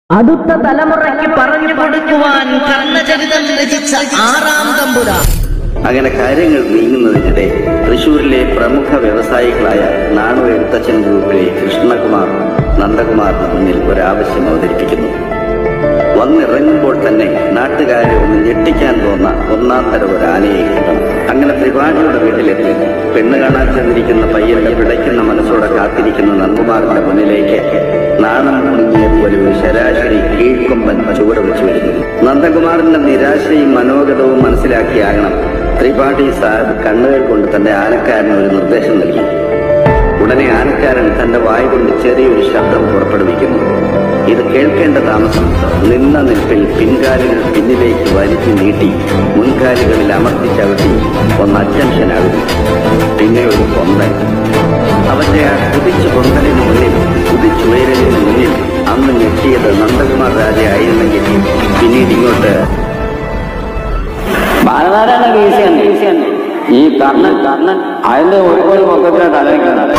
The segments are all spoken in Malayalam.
അടുത്ത തലമുറയ്ക്ക് പറഞ്ഞു കൊടുക്കുവാൻ കർണചരിതം രചിച്ച ആറാം തമ്പുരാൻ. അങ്ങനെ കാര്യങ്ങൾ നീങ്ങുന്നതിനിടെ തൃശൂരിലെ പ്രമുഖ വ്യവസായികളായ നാണു എഴുത്തച്ഛൻ ഗ്രൂപ്പിലെ കൃഷ്ണകുമാർ നന്ദകുമാറിന് മുന്നിൽ ഒരാവശ്യം അവതരിപ്പിക്കുന്നു. വന്നിറങ്ങുമ്പോൾ തന്നെ നാട്ടുകാരെ ഒന്ന് ഞെട്ടിക്കാൻ തോന്ന ഒന്നാം തരം ഒരു ആനയെ കിട്ടണം. അങ്ങനെ ത്രിപാഠിയുടെ വീട്ടിലെത്തി പെണ്ണ് കാണാൻ ചെന്നിരിക്കുന്ന പയ്യന്റെ പിടയ്ക്കുന്ന മനസ്സോടെ കാത്തിരിക്കുന്ന നന്ദകുമാറിന്റെ മുന്നിലേക്ക് നാണം മുങ്ങിയ പോലെ ഒരു ശരാശരി കീഴ്ക്കൊമ്പൻ ചുവട് വെച്ചു വരുന്നു. നന്ദകുമാറിന്റെ നിരാശയും മനോഗതവും മനസ്സിലാക്കിയാകണം ത്രിപാഠി സാഹിബ് കണ്ണുകൾ കൊണ്ട് തന്റെ ആനക്കാരന് ഒരു നിർദ്ദേശം നൽകി. ഉടനെ ആനക്കാരൻ തന്റെ വായ കൊണ്ട് ചെറിയൊരു ശബ്ദം പുറപ്പെടുവിക്കുന്നു. ഇത് കേൾക്കേണ്ട താമസം നിന്ന നിൽപ്പിൽ പിൻകാലുകൾ പിന്നിലേക്ക് വലിച്ചു നീട്ടി മുൻകാലുകളിൽ അമർത്തി ചവിട്ടി ഒന്ന് അറ്റൻഷനാകുന്നു. പിന്നെ ഒരു കൊമ്പൻ. അവന്റെ ആ കുതിച്ചു കൊമ്പലിന് മുന്നിൽ കുതിച്ചുയരലിന് മുന്നിൽ അന്ന് ഞെട്ടിയത് നന്ദകുമാർ രാജ ആയിരുന്നെങ്കിൽ പിന്നീട് ഇങ്ങോട്ട് ബാലനാരായണ കേസിയാണ് ഈ കർണൻ അതിന്റെ ഒരു മൊത്തത്തിലെ തലവെക്കുന്നത്.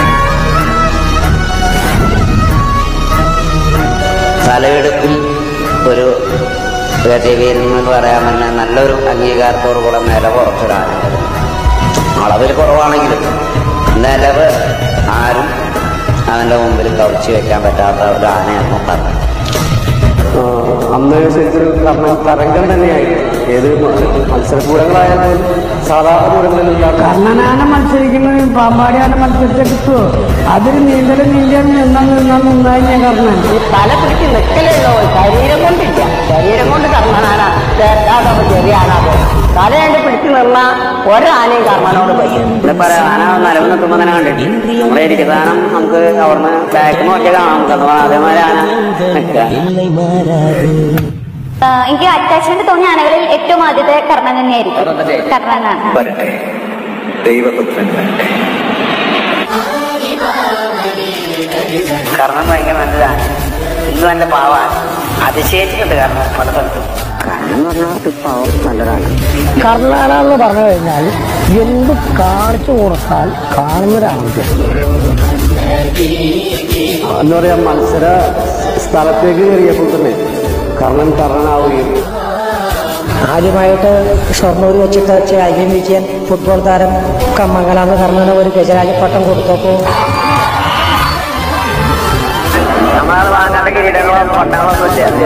തലയെടുപ്പിൽ ഒരു ഗതിവീരെന്ന് പറയാൻ തന്നെ നല്ലൊരു അംഗീകാരത്തോടുകൂടെ നിലവ് ഉറച്ചിടാനുള്ളത്. അളവിൽ കുറവാണെങ്കിലും നിലവ് ആരും അവൻ്റെ മുമ്പിൽ കവച്ചു വെക്കാൻ പറ്റാത്ത ഒരു ആനയാണ് പറഞ്ഞത്. അന്ന് ശരിക്കൊരു തരംഗം തന്നെയായി. ഏത് മത്സരപൂരങ്ങളായാലും സാധാരണ പൂരങ്ങളിലുള്ള കർണനാന മത്സരിക്കുന്നത് പാമ്പാടിയാന മത്സരിച്ച കിട്ടുമോ? അതൊരു നീന്തൽ നിന്നായി ഞാൻ കർണൻ. തല പിടിച്ച് നിൽക്കലുള്ളൂ, ശരീരം കൊണ്ടില്ല. ശരീരം കൊണ്ട് കർണനാന ശരിയാണോ? തല കണ്ട് പിടിച്ചു നിന്നാ ഒരാനയും കർണനോട് പയ്യും. ഇവിടെ പറയാം, ആന നിലവ് നിൽക്കുമ്പോൾ തന്നെ കണ്ടിട്ട് നമ്മുടെ എനിക്ക് സാധനം നമുക്ക് അവിടുന്ന് ബാക്ക് നോക്കിയാൽ കാണാം. അതേമാതിരി ആന നിൽക്കുക. എനിക്ക് അറ്റാച്ച്മെന്റ് തോന്നിയ ആനകളിൽ ഏറ്റവും ആദ്യത്തെ കർണൻ തന്നെയായിരിക്കും. കർണനാണ്. കർണൻ ഭയങ്കര നല്ലതാണ്. ഇന്ന് നല്ല പാവാണ്. അതിശയിച്ചിട്ടുണ്ട് കർണൻ പല സ്ഥലത്തും. കർണാനെന്ന് പറഞ്ഞു കഴിഞ്ഞാൽ എന്ത് കാണിച്ചു കൊടുത്താൽ കാണുന്നൊരാൾക്ക് എന്താ പറയാ, മത്സര സ്ഥലത്തേക്ക് കയറിയപ്പോൾ തന്നെ കർണനാവുകയും ആദ്യമായിട്ട് ഷൊർണൂർ വെച്ചിട്ട് അയ്യം വിജയൻ ഫുട്ബോൾ താരം കമ്മങ്കലാന്ന് കർണന് ഒരു ഗജരാജപ്പട്ടം കൊടുത്തപ്പോൾ നമ്മളത് വാങ്ങാത്ത കിരീടങ്ങളോ പട്ടങ്ങളൊന്നും ഇല്ല.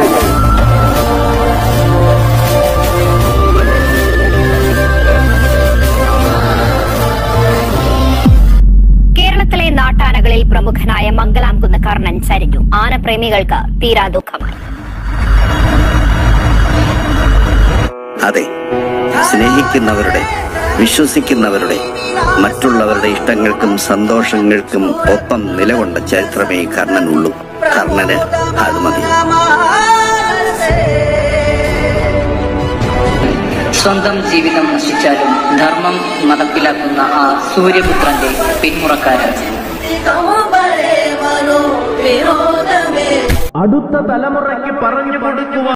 കേരളത്തിലെ നാട്ടാനകളിൽ പ്രമുഖനായ മംഗലാംകുന്ന് കർണൻ ചരിഞ്ഞു. ആനപ്രേമികൾക്ക് തീരാ ദുഃഖമായി. അതെ, സ്നേഹിക്കുന്നവരുടെ, വിശ്വസിക്കുന്നവരുടെ, മറ്റുള്ളവരുടെ ഇഷ്ടങ്ങൾക്കും സന്തോഷങ്ങൾക്കും ഒപ്പം നിലകൊണ്ട ചരിത്രമേ കർണനുള്ളൂ. കർണന് അത് മതി. സ്വന്തം ജീവിതം നശിച്ചാലും ധർമ്മം നടപ്പിലാക്കുന്ന ആ സൂര്യപുത്രന്റെ പിന്മുറക്കാരൻ. അടുത്ത തലമുറയ്ക്ക് പറഞ്ഞു കൊടുക്കുവാൻ